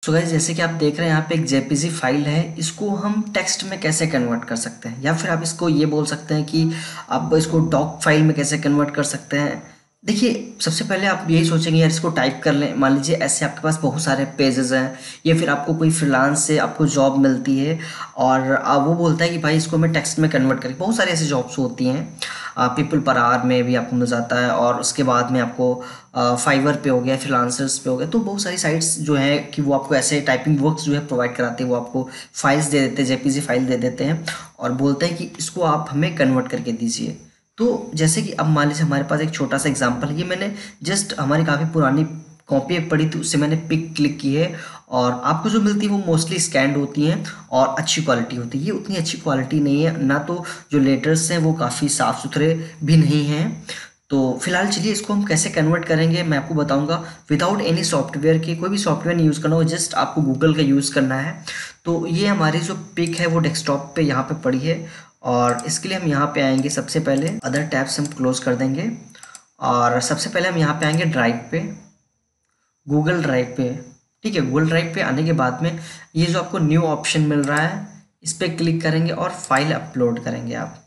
So guys, जैसे कि आप देख रहे हैं यहाँ पे एक जेपीजी फाइल है। इसको हम टेक्स्ट में कैसे कन्वर्ट कर सकते हैं, या फिर आप इसको ये बोल सकते हैं कि आप इसको डॉक फाइल में कैसे कन्वर्ट कर सकते हैं। देखिए, सबसे पहले आप यही सोचेंगे यार इसको टाइप कर लें। मान लीजिए ऐसे आपके पास बहुत सारे पेजेस हैं, या फिर आपको कोई फ्रीलांस से आपको जॉब मिलती है और वो बोलता है कि भाई इसको मैं टेक्स्ट में कन्वर्ट करें। बहुत सारी ऐसी जॉब्स होती हैं, पीपल पर आवर में भी आपको मिल जाता है, और उसके बाद में आपको फाइवर पे हो गया, फ्रीलांसर्स पे हो गया। तो बहुत सारी साइट्स जो है कि वो आपको ऐसे टाइपिंग वर्क्स जो है प्रोवाइड कराते हैं। वो आपको फाइल्स दे देते हैं, जेपीजी फाइल दे देते हैं और बोलते हैं कि इसको आप हमें कन्वर्ट करके दीजिए। तो जैसे कि अब मान लीजिए हमारे पास एक छोटा सा एग्जांपल है। ये मैंने जस्ट हमारी काफ़ी पुरानी कॉपी एक पड़ी थी, उससे मैंने पिक क्लिक की है, और आपको जो मिलती है वो मोस्टली स्कैंड होती हैं और अच्छी क्वालिटी होती है। ये उतनी अच्छी क्वालिटी नहीं है ना, तो जो लेटर्स हैं वो काफ़ी साफ़ सुथरे भी नहीं हैं। तो फिलहाल चलिए इसको हम कैसे कन्वर्ट करेंगे मैं आपको बताऊंगा, विदाउट एनी सॉफ्टवेयर के। कोई भी सॉफ्टवेयर नहीं यूज़ करना हो, जस्ट आपको गूगल का यूज़ करना है। तो ये हमारी जो पिक है वो डेस्कटॉप पे यहाँ पे पड़ी है, और इसके लिए हम यहाँ पे आएंगे। सबसे पहले अदर टैब्स हम क्लोज कर देंगे, और सबसे पहले हम यहाँ पे आएंगे ड्राइव पे, गूगल ड्राइव पे। ठीक है, गूगल ड्राइव पे आने के बाद में ये जो आपको न्यू ऑप्शन मिल रहा है, इस पर क्लिक करेंगे और फाइल अपलोड करेंगे आप।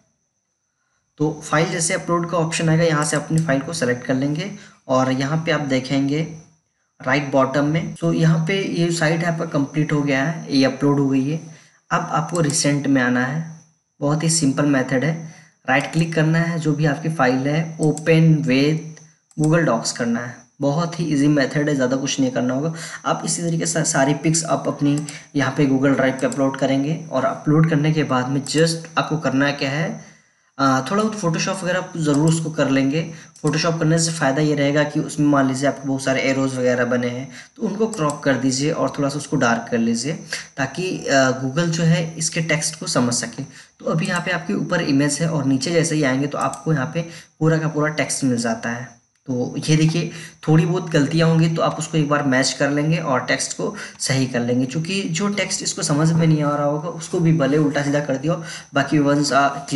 तो फाइल जैसे अपलोड का ऑप्शन आएगा, यहाँ से अपनी फाइल को सेलेक्ट कर लेंगे, और यहाँ पे आप देखेंगे राइट बॉटम में। तो यहाँ पे ये साइट है आपका कंप्लीट हो गया है, ये अपलोड हो गई है। अब आपको रिसेंट में आना है। बहुत ही सिंपल मेथड है, राइट क्लिक करना है, जो भी आपकी फाइल है ओपन विद गूगल डॉक्स करना है। बहुत ही इजी मेथड है, ज़्यादा कुछ नहीं करना होगा। आप इसी तरीके से सारी पिक्स आप अपनी यहाँ पे गूगल ड्राइव पे अपलोड करेंगे, और अपलोड करने के बाद में जस्ट आपको करना क्या है, थोड़ा बहुत फोटोशॉप वगैरह आप ज़रूर उसको कर लेंगे। फोटोशॉप करने से फ़ायदा ये रहेगा कि उसमें मान लीजिए आपको बहुत सारे एरोज़ वगैरह बने हैं, तो उनको क्रॉप कर दीजिए और थोड़ा सा उसको डार्क कर लीजिए, ताकि गूगल जो है इसके टेक्स्ट को समझ सके। तो अभी यहाँ पे आपके ऊपर इमेज है, और नीचे जैसे ही आएंगे तो आपको यहाँ पे पूरा का पूरा टेक्स्ट मिल जाता है। तो ये देखिए, थोड़ी बहुत गलतियाँ होंगी तो आप उसको एक बार मैच कर लेंगे और टेक्स्ट को सही कर लेंगे, क्योंकि जो टेक्स्ट इसको समझ में नहीं आ रहा होगा उसको भी भले उल्टा सीधा कर दिया हो। बाकी वंस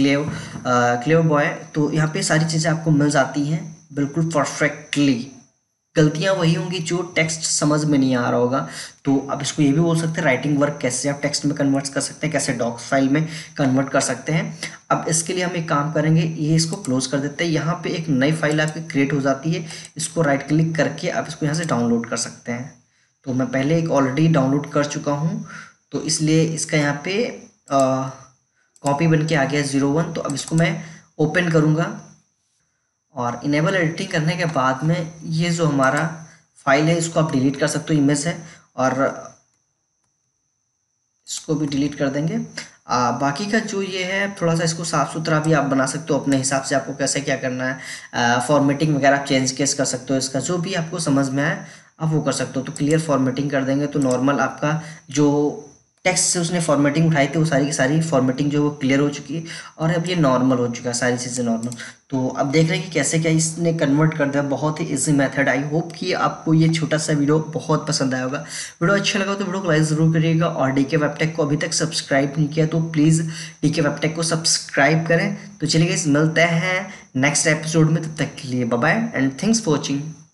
क्लेव बॉय, तो यहाँ पे सारी चीज़ें आपको मिल जाती हैं बिल्कुल परफेक्टली। गलतियाँ वही होंगी जो टेक्स्ट समझ में नहीं आ रहा होगा। तो आप इसको ये भी बोल सकते हैं, राइटिंग वर्क कैसे आप टेक्स्ट में कन्वर्ट कर सकते हैं, कैसे डॉक्स फाइल में कन्वर्ट कर सकते हैं। अब इसके लिए हम एक काम करेंगे, ये इसको क्लोज कर देते हैं। यहाँ पे एक नई फाइल आपकी क्रिएट हो जाती है, इसको राइट क्लिक करके आप इसको यहाँ से डाउनलोड कर सकते हैं। तो मैं पहले एक ऑलरेडी डाउनलोड कर चुका हूँ, तो इसलिए इसका यहाँ पे कॉपी बन के आ गया 01। तो अब इसको मैं ओपन करूँगा, और इनेबल एडिटिंग करने के बाद में ये जो हमारा फाइल है इसको आप डिलीट कर सकते हो, इमेज है, और इसको भी डिलीट कर देंगे। बाकी का जो ये है थोड़ा सा इसको साफ़ सुथरा भी आप बना सकते हो अपने हिसाब से, आपको कैसे क्या करना है। फॉर्मेटिंग वगैरह आप चेंज केस कर सकते हो, इसका जो भी आपको समझ में आए आप वो कर सकते हो। तो क्लियर फॉर्मेटिंग कर देंगे तो नॉर्मल आपका जो टेक्स्ट से उसने फॉर्मेटिंग उठाई थी वो सारी की सारी फॉर्मेटिंग जो वो क्लियर हो चुकी है, और अब ये नॉर्मल हो चुका है, सारी चीज़ें नॉर्मल। तो अब देख रहे हैं कि कैसे क्या इसने कन्वर्ट कर दिया। बहुत ही इजी मेथड। आई होप कि आपको ये छोटा सा वीडियो बहुत पसंद आया होगा। वीडियो अच्छा लगा तो वीडियो को लाइक ज़रूर करिएगा, और डीके वेबटेक को अभी तक सब्सक्राइब नहीं किया तो प्लीज़ डीके वेबटेक को सब्सक्राइब करें। तो चलिए गाइस, मिलते हैं नेक्स्ट एपिसोड में, तब तक के लिए bye bye and thanks for watching.